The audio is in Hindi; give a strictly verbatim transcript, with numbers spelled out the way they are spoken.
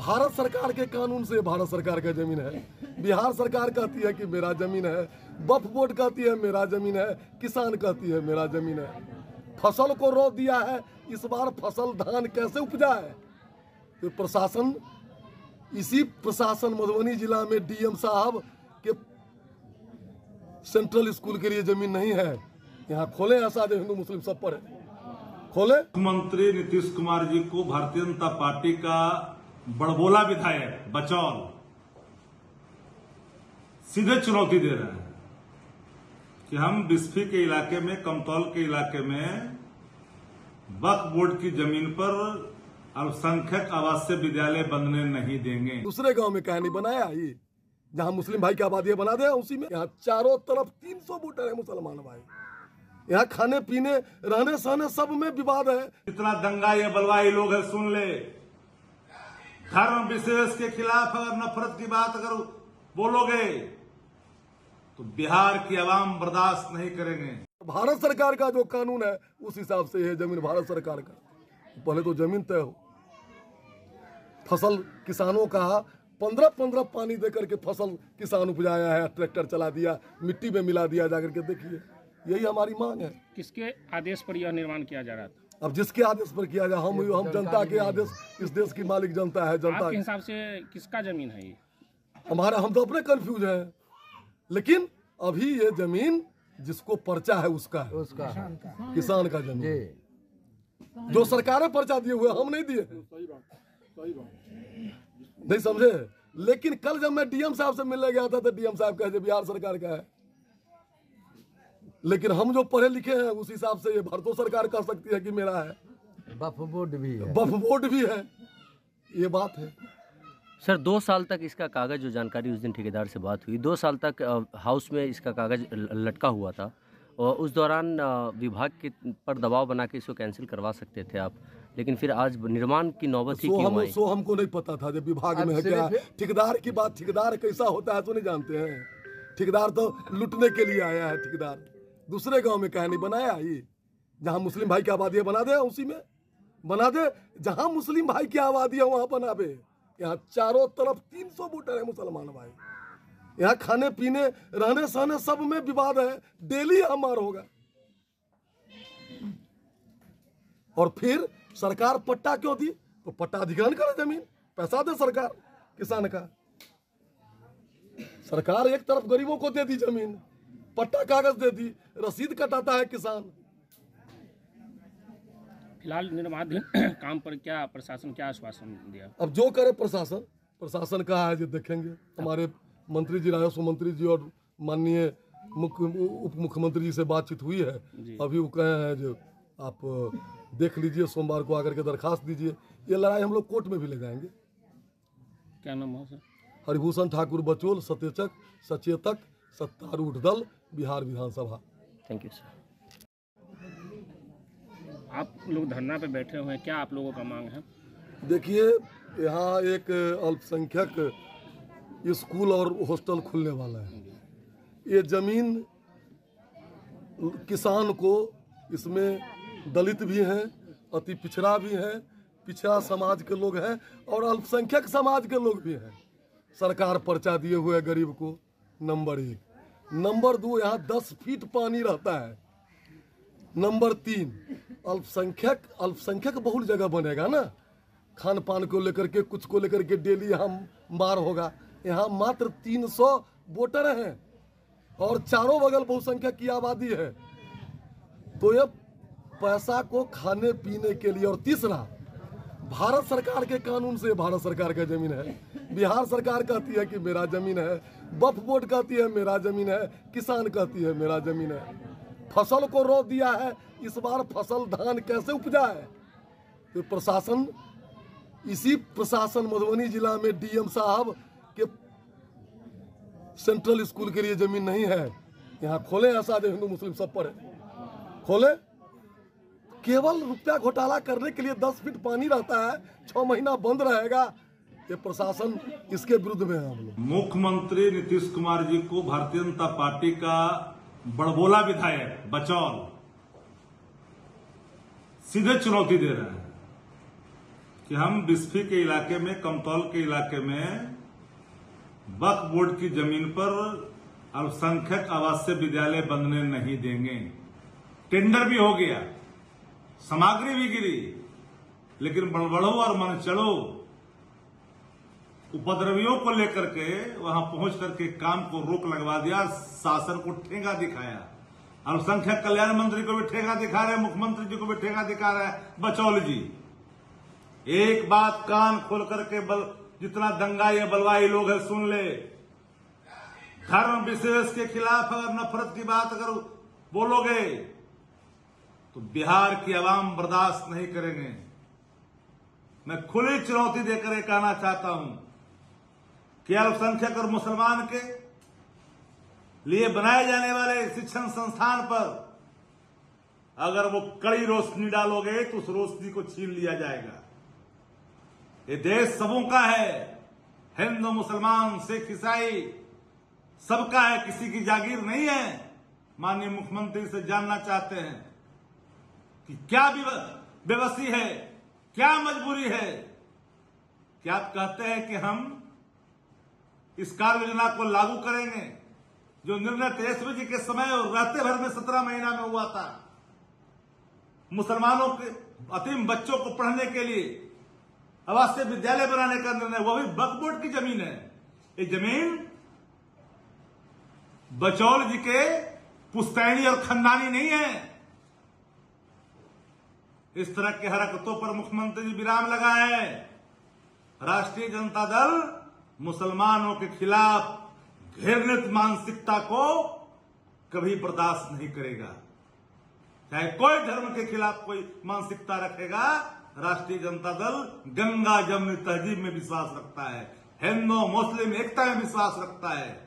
भारत सरकार के कानून से भारत सरकार का जमीन है। बिहार सरकार कहती है कि मेरा जमीन है, वक्फ बोर्ड कहती है मेरा जमीन है, किसान कहती है मेरा जमीन है। फसल को रोक दिया है, इस बार फसल धान कैसे उपजा है? तो प्रशासन, इसी प्रशासन मधुबनी जिला में डीएम साहब के सेंट्रल स्कूल के लिए जमीन नहीं है। यहाँ खोले ऐसा जो हिंदू मुस्लिम सब पर खोले। मुख्यमंत्री नीतीश कुमार जी को भारतीय जनता पार्टी का बड़बोला विधायक बचौल सीधे चुनौती दे रहे हैं कि हम बिस्फी के इलाके में, कमतौल के इलाके में वक्फ बोर्ड की जमीन पर अल्पसंख्यक आवासीय विद्यालय बनने नहीं देंगे। दूसरे गांव में कहानी बनाया ये, जहां मुस्लिम भाई की आबादी बना दे, उसी में यहाँ चारों तरफ तीन सौ वोटर है मुसलमान भाई। यहाँ खाने पीने रहने सहने सब में विवाद है। इतना दंगा ये बलवाई लोग है, सुन ले। धर्म विशेष के खिलाफ अगर नफरत की बात अगर बोलोगे तो बिहार की आवाम बर्दाश्त नहीं करेंगे। भारत सरकार का जो कानून है उस हिसाब से है जमीन भारत सरकार का। पहले तो जमीन तय हो। फसल किसानों का पंद्रह पंद्रह पानी देकर के फसल किसान उपजाया है, ट्रैक्टर चला दिया, मिट्टी में मिला दिया, जाकर के देखिए। यही हमारी मांग है। किसके आदेश पर यह निर्माण किया जा रहा था? अब जिसके आदेश पर किया जाए, हम हम जनता के आदेश, इस देश की मालिक जनता है। जनता आपके हिसाब से किसका जमीन है ये? हमारा, हम तो अपने कंफ्यूज हैं, लेकिन अभी ये जमीन जिसको पर्चा है उसका है, उसका किसान का जमीन। जो सरकारें पर्चा दिए हुए हम नहीं दिए, नहीं समझे। लेकिन कल जब मैं डीएम साहब से मिलने गया था तो डीएम साहब कहे बिहार सरकार का है, लेकिन हम जो पढ़े लिखे हैं उस हिसाब से ये भारत सरकार कह सकती है कि मेरा है। वक्फ बोर्ड भी है, वक्फ बोर्ड भी है, ये बात है। सर, दो साल तक इसका कागज, जो जानकारी उस दिन ठेकेदार से बात हुई, दो साल तक हाउस में इसका कागज लटका हुआ था और उस दौरान विभाग के पर दबाव बना के इसको कैंसिल करवा सकते थे आप, लेकिन फिर आज निर्माण की नौबत ही क्यों आई? सो हमको नहीं पता था जब विभाग में है क्या। ठेकेदार की बात, ठेकेदार कैसा होता है तो नहीं जानते हैं। ठेकेदार तो लूटने के लिए आया है। ठेकेदार दूसरे गांव में कहानी बनाया ये, जहां मुस्लिम भाई की आबादी बना दे, उसी में बना दे। जहां मुस्लिम भाई की आबादी है वहां बनावे। यहाँ चारों तरफ तीन सौ वोटर है मुसलमान भाई। यहाँ खाने पीने रहने सहने सब में विवाद है। डेली हमार होगा। और फिर सरकार पट्टा क्यों दी? तो पट्टा अधिग्रहण करे जमीन, पैसा दे सरकार किसान का। सरकार एक तरफ गरीबों को दे दी जमीन, पट्टा कागज दे दी, रसीद कटाता है किसान। फिलहाल निर्माणाधीन काम पर क्या प्रशासन क्या आश्वासन दिया? अब जो करे प्रशासन, प्रशासन कहा है जो देखेंगे। हमारे मंत्री जी, राजस्व मंत्री जी और माननीय मुख्य उप मुख्यमंत्री जी से बातचीत हुई है। अभी वो कहे हैं जो आप देख लीजिए, सोमवार को आकर के दरखास्त दीजिए। ये लड़ाई हम लोग कोर्ट में भी ले जाएंगे। क्या नाम है सर? हरिभूषण ठाकुर बचोल, सचेतक सचेतक सत्तारूढ़ दल, बिहार विधानसभा। Thank you sir. आप लोग धरना पे बैठे हुए हैं, क्या आप लोगों का मांग है? देखिए, यहाँ एक अल्पसंख्यक स्कूल और हॉस्टल खुलने वाला है। ये जमीन किसान को, इसमें दलित भी हैं, अति पिछड़ा भी हैं, पिछड़ा समाज के लोग हैं और अल्पसंख्यक समाज के लोग भी हैं। सरकार पर्चा दिए हुए है गरीब को, नंबर एक। नंबर दो, यहाँ दस फीट पानी रहता है। नंबर तीन, अल्पसंख्यक अल्पसंख्यक बहुल जगह बनेगा ना। खान पान को लेकर के, कुछ को लेकर के डेली यहाँ मार होगा। यहाँ मात्र तीन सौ वोटर हैं और चारों बगल बहुसंख्यक की आबादी है। तो ये पैसा को खाने पीने के लिए। और तीसरा, भारत सरकार के कानून से भारत सरकार का जमीन है। बिहार सरकार कहती है कि मेरा जमीन है, वक्फ बोर्ड कहती है मेरा जमीन है, किसान कहती है मेरा जमीन है। फसल को रोक दिया है, इस बार फसल धान कैसे उपजा है? तो प्रशासन, इसी प्रशासन मधुबनी जिला में डीएम साहब के सेंट्रल स्कूल के लिए जमीन नहीं है। यहाँ खोले ऐसा जो हिंदू मुस्लिम सब पर खोले। केवल रुपया घोटाला करने के लिए दस फीट पानी रहता है, छह महीना बंद रहेगा। ये प्रशासन, इसके विरुद्ध में है हम लोग। मुख्यमंत्री नीतीश कुमार जी को भारतीय जनता पार्टी का बड़बोला विधायक बचौल सीधे चुनौती दे रहे हैं कि हम बिस्फी के इलाके में, कमतौल के इलाके में वक्फ बोर्ड की जमीन पर अल्पसंख्यक आवासीय विद्यालय बनने नहीं देंगे। टेंडर भी हो गया, सामग्री भी गिरी, लेकिन बड़बड़ो और मनचढ़ो उपद्रवियों को लेकर के वहां पहुंच करके काम को रोक लगवा दिया, शासन को ठेंगा दिखाया। अल्पसंख्यक कल्याण मंत्री को भी ठेंगा दिखा रहे, मुख्यमंत्री जी को भी ठेंगा दिखा रहे हैं बचौल जी। एक बात कान खोल करके बल, जितना दंगाई बलवाई लोग है सुन ले, धर्म विशेष के खिलाफ अगर नफरत की बात अगर बोलोगे तो बिहार की आवाम बर्दाश्त नहीं करेंगे। मैं खुली चुनौती देकर कहना चाहता हूं कि अल्पसंख्यक और मुसलमान के लिए बनाए जाने वाले शिक्षण संस्थान पर अगर वो कड़ी रोशनी डालोगे तो उस रोशनी को छीन लिया जाएगा। ये देश सबों का है, हिंदू, मुसलमान, सिख, ईसाई सबका है, किसी की जागीर नहीं है। माननीय मुख्यमंत्री से जानना चाहते हैं कि क्या बेबसी है, क्या मजबूरी है कि आप कहते हैं कि हम इस कार्य योजना को लागू करेंगे, जो निर्णय तेजस्वी जी के समय और रहते भर में सत्रह महीना में हुआ था। मुसलमानों के अतीम बच्चों को पढ़ने के लिए आवासीय विद्यालय बनाने का निर्णय, वो भी वक्फ बोर्ड की जमीन है। ये जमीन बचौल जी के पुश्तैनी और खानदानी नहीं है। इस तरह की हरकतों पर मुख्यमंत्री जी विराम लगाए हैं। राष्ट्रीय जनता दल मुसलमानों के खिलाफ घृणित मानसिकता को कभी बर्दाश्त नहीं करेगा। चाहे कोई धर्म के खिलाफ कोई मानसिकता रखेगा, राष्ट्रीय जनता दल गंगा जमुनी तहजीब में विश्वास रखता है, हिंदू मुस्लिम एकता में विश्वास रखता है।